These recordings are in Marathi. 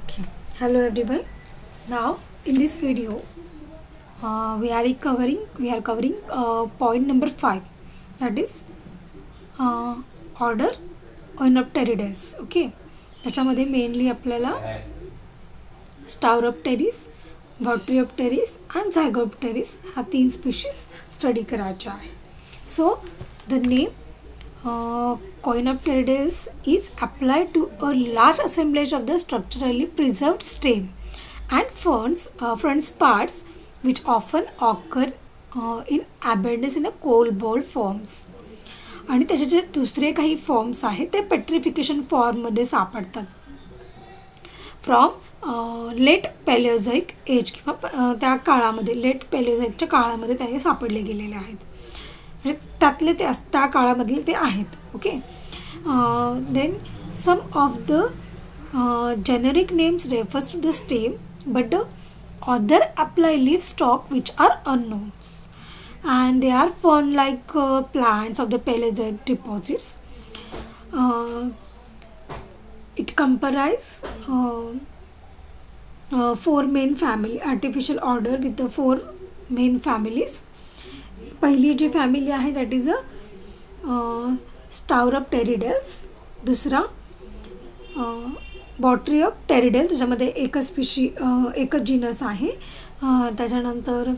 Okay. Hello everyone. Now in this video we are covering point number 5, that is order Oenopterides. Okay. त्याच्यामध्ये मेनली आपल्याला स्टाउरोप्टेरिस, बॉट्रियोप्टेरिस and Zygopteris हा 3 स्पीशीज स्टडी करायचे आहेत. So the name Oenopterides is applied to a large assemblage of the structurally preserved stem and fronds parts which often occur in abundance in a cold ball forms. आणि त्याचे जे दुसरे काही फॉर्म्स आहेत ते पेट्रिफिकेशन फॉर्ममध्ये सापडतात फ्रॉम लेट पॅलिओझोइक एज किंवा त्या काळामध्ये लेट पॅलिओझोइकच्या काळामध्ये ते सापडले गेलेले आहेत. त्यातले ते त्या काळामधले ते आहेत. Okay. Then some of the generic names refers to the stem but the other apply leaf stock which are unknowns and they are fern like plants of the Paleozoic deposits. It comprise 4 main family artificial order with the 4 main families. पहिली जी फॅमिली आहे दॅट इज स्टाउरोप्टेरिडेस, दुसरा बॉट्रियोप्टेरिडेस ज्याच्यामध्ये एकच स्पीशी एकच जीनस आहे, त्याच्यानंतर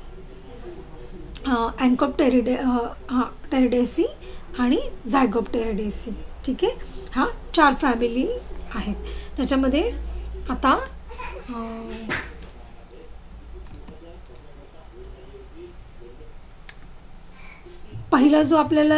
एन्कोप्टेरिडेसी आणि झायगोप्टेरिडेसी. ठीक आहे. हा 4 फॅमिली आहेत. त्याच्यामध्ये आता पहिला जो आपल्याला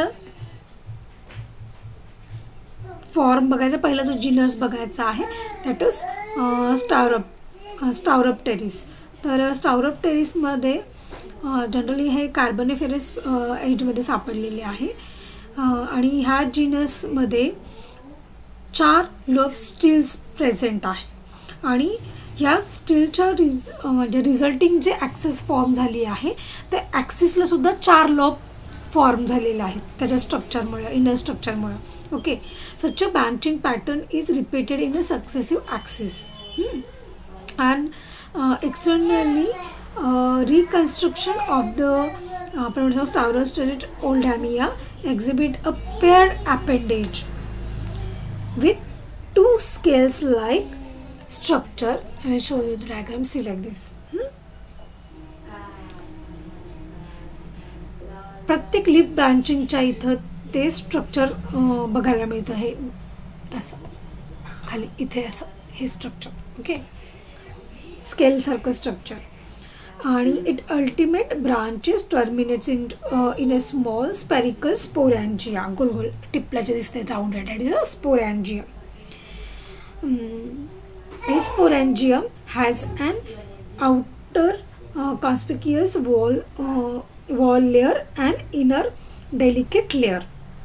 फॉर्म बघायचा, पहिला जो जीनस बघायचा आहे दॅट इज स्टाउरोप्टेरिस. तर स्टाउरोप्टेरिसमध्ये जनरली हे कार्बोनिफेरस एजमध्ये सापडलेले आहे आणि ह्या जीनसमध्ये 4 लोब स्टिल्स प्रेझेंट आहे आणि ह्या स्टिलच्या म्हणजे रिझल्टिंग जे ॲक्सिस फॉर्म झाली आहे ते ॲक्सिसला सुद्धा 4 लोब फॉर्म झालेले आहेत त्याच्या स्ट्रक्चरमुळे, इनर स्ट्रक्चरमुळे. Okay. Such a branching pattern is repeated in a successive axis and externally reconstruction of the Staurosterid oldhamia exhibit a paired appendage with 2 scales like structure. I will show you the diagram. See like this. प्रत्येक लीफ ब्रांचिंगच्या इथं ते स्ट्रक्चर बघायला मिळतं. हे असं खाली इथे असं हे स्ट्रक्चर. ओके. स्केल सारखं स्ट्रक्चर आणि it ultimate branches terminates in a small spherical sporangia. गोल गोल टिपल्याचे दिसते round head. It is a sporangium. This sporangium has an outer conspicuous wall layer and inner delicate layer.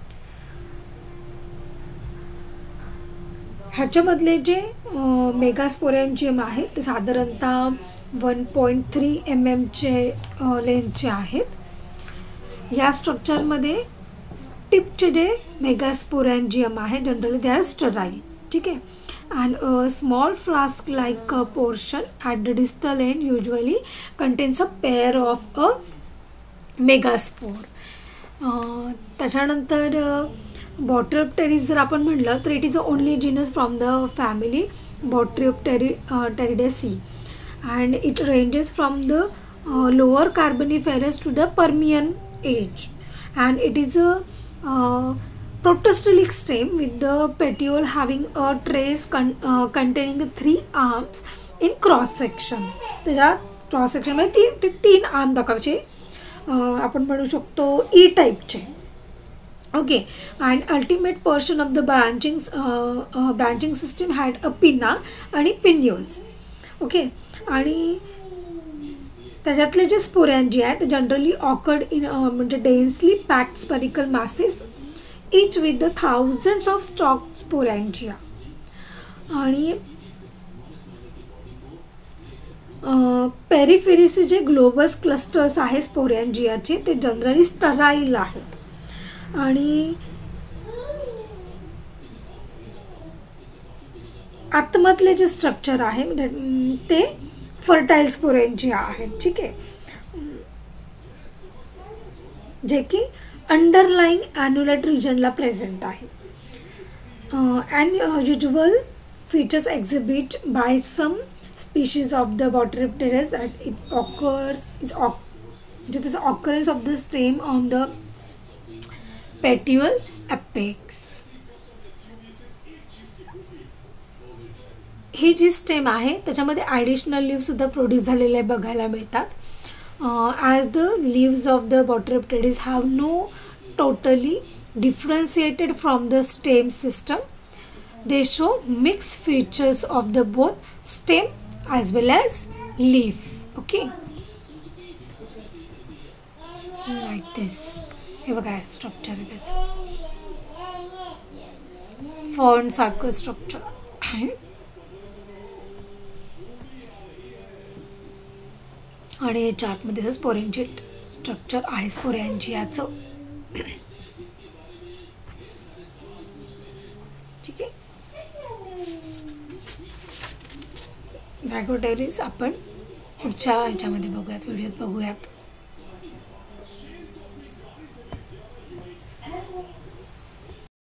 ह्याच्यामधले जे मेगास्पोरॅन्जियम आहे ते साधारणतः 1.3 mm चे लेंथचे आहेत. या स्ट्रक्चरमध्ये टिपचे जे मेगास्पोरॅन्जियम आहे जनरली दे आर स्टराईल. ठीक आहे. and a small flask like portion at the distal end usually contains a pair of a megaspore. त्याच्यानंतर बॉट्रियोप्टेरिस जर आपण म्हटलं तर it is a only genus from the family Botryopteridaceae and it ranges from the lower Carboniferous to the Permian age and it is a protostelic stem with the petiole having a trace containing 3 arms in cross section. त्याच्या क्रॉस सेक्शन मध्ये 3 आर्म दाखवायचे आपण म्हणू शकतो ई टाईपचे. Okay. And ultimate portion of the branching system had a pinna आणि पिन्युल्स. ओके. आणि त्याच्यातले जे स्पोरॅन्जिया आहेत ते जनरली ऑकर्ड इन म्हणजे densely packed spherical masses each with the thousands of stalked sporangia. आणि पेरिफेरीचे जे ग्लोबस क्लस्टर्स आहे स्पोरॅन्जियाचे ते जनरली स्टराईल आहेत आणि आतमधले जे स्ट्रक्चर आहे ते फर्टाईल स्पोरेंजिया आहेत. ठीक आहे, जे की अंडरलाइंग ॲन्युलेट रिजनला प्रेझेंट आहे. And usual features exhibit by some species of the Botryopteris that it occurs म्हणजे त्याचं occurrence of the stem on the petiole apex. ही जी स्टेम आहे त्याच्यामध्ये ॲडिशनल लिव्ह सुद्धा प्रोड्यूस झालेले बघायला मिळतात. As the leaves of the Botryopteris have no totally differentiated from the stem system. They show mix features of the both stem as well as leaf. Okay, like this. हे बघा स्ट्रक्चर आहे त्याचं, फॉर्न सारखं स्ट्रक्चर आहे. आणि याच्या आतमध्ये स्पोरेंजिएट स्ट्रक्चर आहे स्पोरेंजियाचं. ठीक आहे, झायगोटेरिस आपण पुढच्या ह्याच्यामध्ये बघूयात, व्हिडिओत बघूयात.